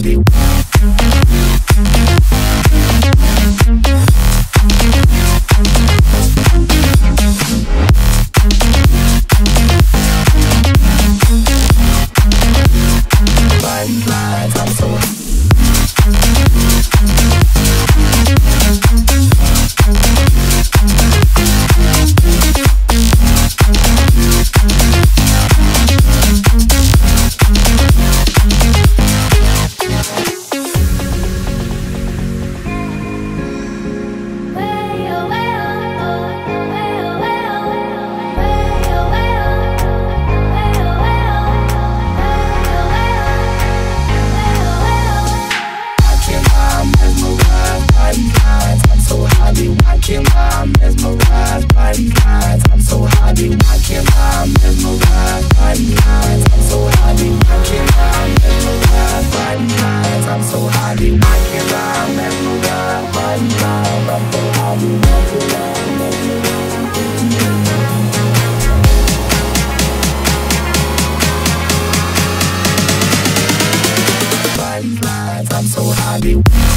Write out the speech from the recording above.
happy. I'm so watching my mesmerized body lines. I'm so happy watching my mesmerized body lines. I'm so happy watching my mesmerized body lines. I'm so happy watching my mesmerized body lines. I'm so happy watching my mesmerized body lines. I'm so happy.